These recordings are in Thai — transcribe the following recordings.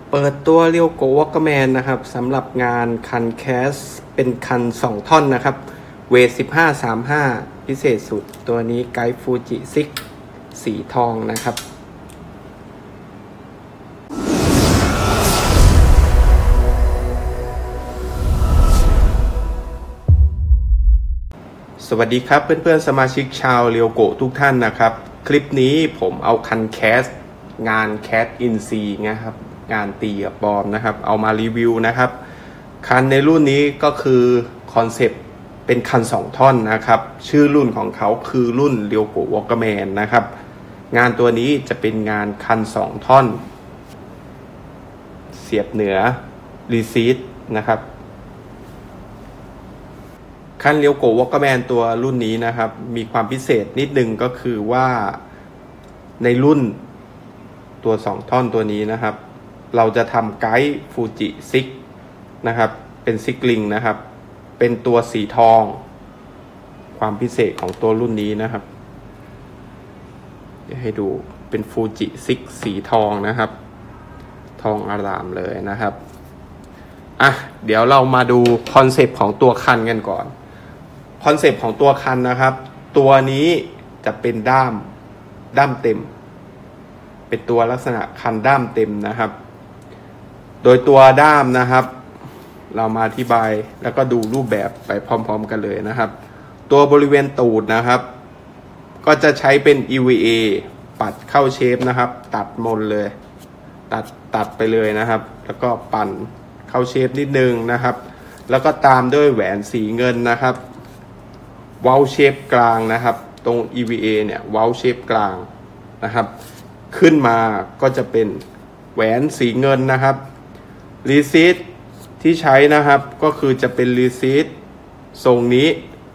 เปิดตัวเรียวโกวอล์กแมนนะครับสำหรับงานคันแคสเป็นคัน2ท่อนนะครับเวท1535พิเศษสุดตัวนี้ไกด์ฟูจิซิกสีทองนะครับสวัสดีครับเพื่อนๆสมาชิกชาวเรียวโกทุกท่านนะครับคลิปนี้ผมเอาคันแคสงานแคสอินซีนะครับงานตีกับบอมนะครับเอามารีวิวนะครับคันในรุ่นนี้ก็คือคอนเซปต์เป็นคัน2ท่อนนะครับชื่อรุ่นของเขาคือรุ่นเรียวโกวอล์กแมนนะครับงานตัวนี้จะเป็นงานคัน2ท่อนเสียบเหนือรีซีดนะครับคันเรียวโกวอล์กแมนตัวรุ่นนี้นะครับมีความพิเศษนิดนึงก็คือว่าในรุ่นตัว2ท่อนตัวนี้นะครับเราจะทำไกด์ฟูจิซิกนะครับเป็นซิกลิงนะครับเป็นตัวสีทองความพิเศษของตัวรุ่นนี้นะครับเดี๋ยวให้ดูเป็นฟูจิซิกสีทองนะครับทองอารามเลยนะครับเดี๋ยวเรามาดูคอนเซปต์ของตัวคันกันก่อนคอนเซปต์ของตัวคันนะครับตัวนี้จะเป็นด้ามเต็มเป็นตัวลักษณะคันด้ามเต็มนะครับโดยตัวด้ามนะครับเรามาอธิบายแล้วก็ดูรูปแบบไปพร้อมๆกันเลยนะครับตัวบริเวณตูดนะครับก็จะใช้เป็น EVA ปัดเข้าเชฟนะครับตัดมนเลยตัดไปเลยนะครับแล้วก็ปั่นเข้าเชฟนิดนึงนะครับแล้วก็ตามด้วยแหวนสีเงินนะครับเว้าเชฟกลางนะครับตรง EVA เนี่ยเว้าเชฟกลางนะครับขึ้นมาก็จะเป็นแหวนสีเงินนะครับรีซีดที่ใช้นะครับก็คือจะเป็นรีซีดทรงนี้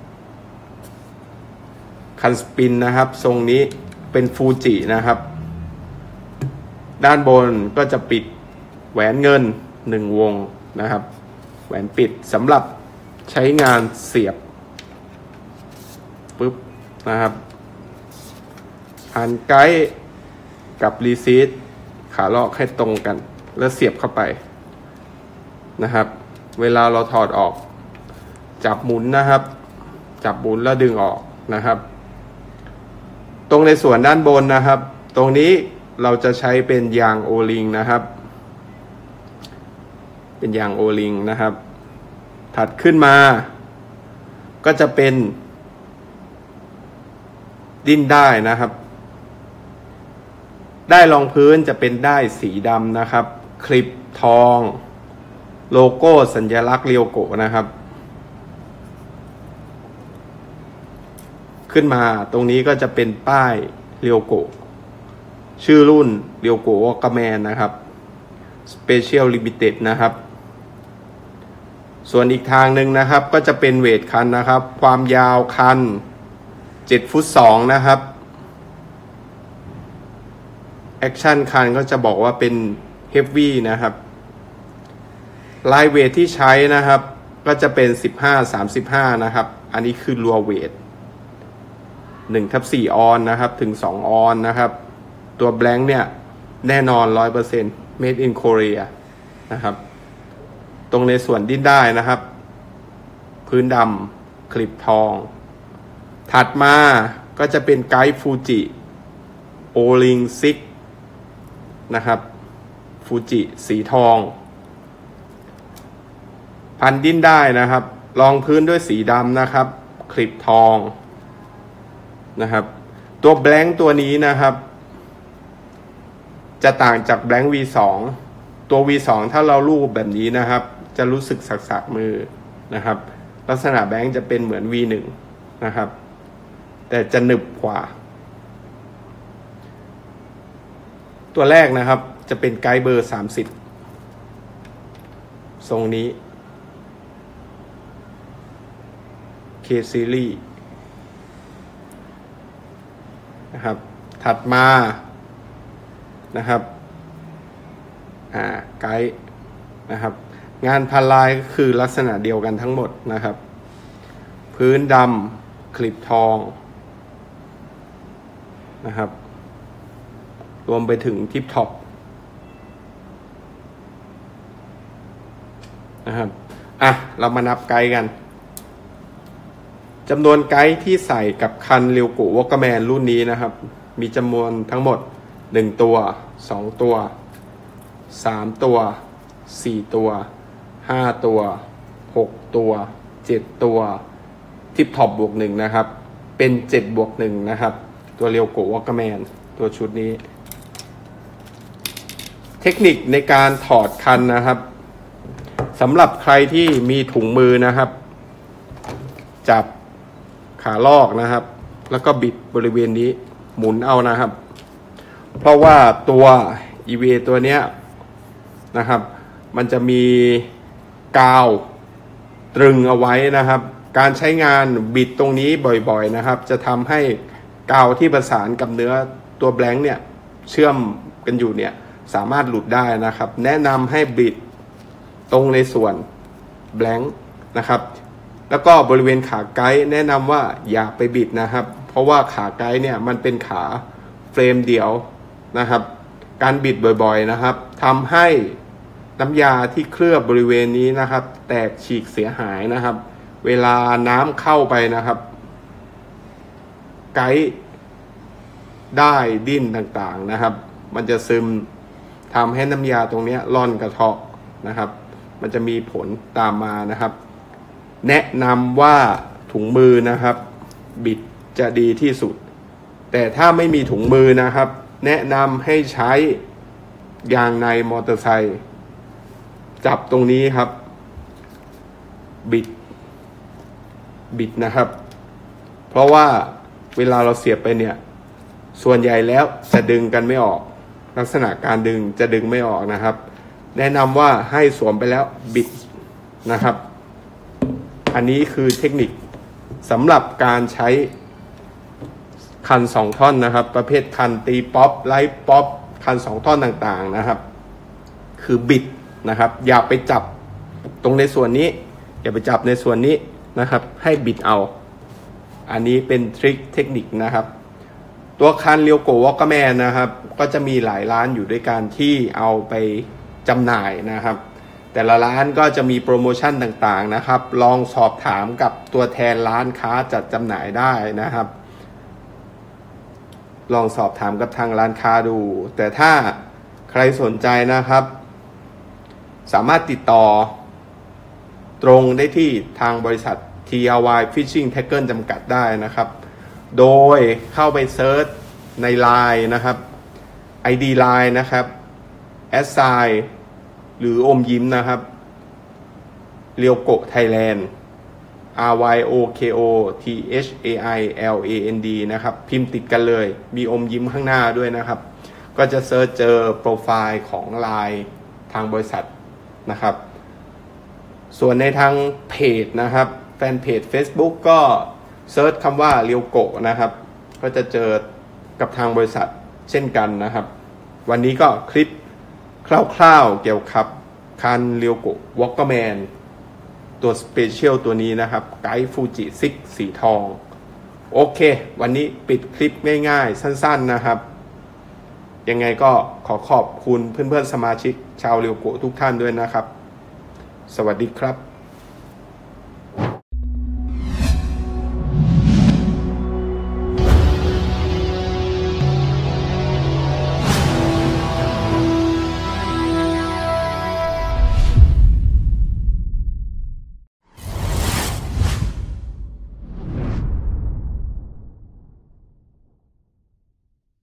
คันสปินนะครับทรงนี้เป็นฟูจินะครับด้านบนก็จะปิดแหวนเงิน1วงนะครับแหวนปิดสำหรับใช้งานเสียบปึ๊บนะครับหันไกด์กับรีซีดขาลอกให้ตรงกันแล้วเสียบเข้าไปนะครับเวลาเราถอดออกจับหมุนนะครับจับหมุนแล้วดึงออกนะครับตรงในส่วนด้านบนนะครับตรงนี้เราจะใช้เป็นยางโอลิงนะครับเป็นยางโอลิงนะครับถัดขึ้นมาก็จะเป็นดิ้นได้นะครับได้รองพื้นจะเป็นได้สีดำนะครับคลิปทองโลโก้สัญลักษณ์เรียวโกนะครับขึ้นมาตรงนี้ก็จะเป็นป้ายเรียวโกชื่อรุ่นเรียวโกวอล์กแมนนะครับ Special Limited นะครับส่วนอีกทางหนึ่งนะครับก็จะเป็นเวทคันนะครับความยาวคัน7 ฟุต 2นะครับแอคชั่นคันก็จะบอกว่าเป็นเฮฟวี่นะครับลายเวทที่ใช้นะครับก็จะเป็น15-35นะครับอันนี้คือรัวเวท1/4 ออนนะครับถึง2 ออนนะครับตัวแบงค์เนี่ยแน่นอน 100% made in Korea นะครับตรงในส่วนดิ้นได้นะครับพื้นดำคลิปทองถัดมาก็จะเป็นไกด์ฟูจิโอลิงซิกนะครับฟูจิสีทองพันดิ้นได้นะครับรองพื้นด้วยสีดำนะครับคลิปทองนะครับตัวแบงค์ตัวนี้นะครับจะต่างจากแบงค์ V2 ตัว V2 ถ้าเราลูบแบบนี้นะครับจะรู้สึกสักๆมือนะครับลักษณะแบงค์จะเป็นเหมือน V1 นะครับแต่จะหนึบกว่าตัวแรกนะครับจะเป็นไกด์เบอร์30ทรงนี้K Series นะครับถัดมานะครับไกด์นะครับงานพันลายก็คือลักษณะเดียวกันทั้งหมดนะครับพื้นดำคลิปทองนะครับรวมไปถึงทิปท็อปนะครับเรามานับไกด์กันจำนวนไกด์ที่ใส่กับคันเรียวโกะวอล์กแมนรุ่นนี้นะครับมีจำนวนทั้งหมด1ตัว2ตัว3ตัว4ตัว5ตัว6ตัว7ตัวทิปท็อปบวก1นะครับเป็น7บวก1นะครับตัวเรียวโกะวอล์กแมนตัวชุดนี้เทคนิคในการถอดคันนะครับสำหรับใครที่มีถุงมือนะครับจับขาลอกนะครับแล้วก็บิดบริเวณนี้หมุนเอานะครับเพราะว่าตัว EVA ตัวเนี้ยนะครับมันจะมีกาวตรึงเอาไว้นะครับการใช้งานบิดตรงนี้บ่อยๆนะครับจะทำให้กาวที่ประสานกับเนื้อตัวแบงค์เนี่ยเชื่อมกันอยู่เนี่ยสามารถหลุดได้นะครับแนะนำให้บิดตรงในส่วนแบงค์นะครับแล้วก็บริเวณขาไกด์แนะนำว่าอย่าไปบิดนะครับเพราะว่าขาไกด์เนี่ยมันเป็นขาเฟรมเดียวนะครับการบิดบ่อยๆนะครับทำให้น้ำยาที่เคลือบบริเวณนี้นะครับแตกฉีกเสียหายนะครับเวลาน้ำเข้าไปนะครับไกด์ได้ดิ้นต่างๆนะครับมันจะซึมทำให้น้ำยาตรงนี้ร่อนกระเทาะนะครับมันจะมีผลตามมานะครับแนะนำว่าถุงมือนะครับบิดจะดีที่สุดแต่ถ้าไม่มีถุงมือนะครับแนะนำให้ใช้ยางในมอเตอร์ไซค์จับตรงนี้ครับบิดนะครับเพราะว่าเวลาเราเสียบไปเนี่ยส่วนใหญ่แล้วจะดึงกันไม่ออกลักษณะการดึงจะดึงไม่ออกนะครับแนะนำว่าให้สวมไปแล้วบิดนะครับอันนี้คือเทคนิคสำหรับการใช้คัน2ท่อนนะครับประเภทคันตีป๊อปไลท์ป๊อปคัน2ท่อนต่างๆนะครับคือบิดนะครับอย่าไปจับตรงในส่วนนี้อย่าไปจับในส่วนนี้นะครับให้บิดเอาอันนี้เป็นทริคเทคนิคนะครับตัวคันเรียวโกะวอล์กแมนนะครับก็จะมีหลายร้านอยู่ด้วยกันที่เอาไปจำหน่ายนะครับแต่ละร้านก็จะมีโปรโมชั่นต่างๆนะครับลองสอบถามกับตัวแทนร้านค้าจัดจำหน่ายได้นะครับลองสอบถามกับทางร้านค้าดูแต่ถ้าใครสนใจนะครับสามารถติดต่อตรงได้ที่ทางบริษัท TRY Fishing Tackle จำกัดได้นะครับโดยเข้าไปเซิร์ชใน LINE นะครับ ID LINE นะครับ@หรืออมยิ้มนะครับเรียวโกะไทยแลนด์ RYOKOTHAILAND นะครับพิมพ์ติดกันเลยมีอมยิ้มข้างหน้าด้วยนะครับก็จะเซิร์ชเจอโปรไฟล์ของ LINE ทางบริษัทนะครับส่วนในทางเพจนะครับแฟนเพจ Facebook ก็เซิร์ชคำว่าเรียวโกะนะครับก็จะเจอกับทางบริษัทเช่นกันนะครับวันนี้ก็คลิปคร่าวๆเกี่ยวกับคันเรียวโกะวอล์กแมนตัวสเปเชียลตัวนี้นะครับไกด์ฟูจิซิกสีทองโอเควันนี้ปิดคลิปง่ายๆสั้นๆนะครับยังไงก็ขอบคุณเพื่อนๆสมาชิกชาวเรียวโกะทุกท่านด้วยนะครับสวัสดีครับ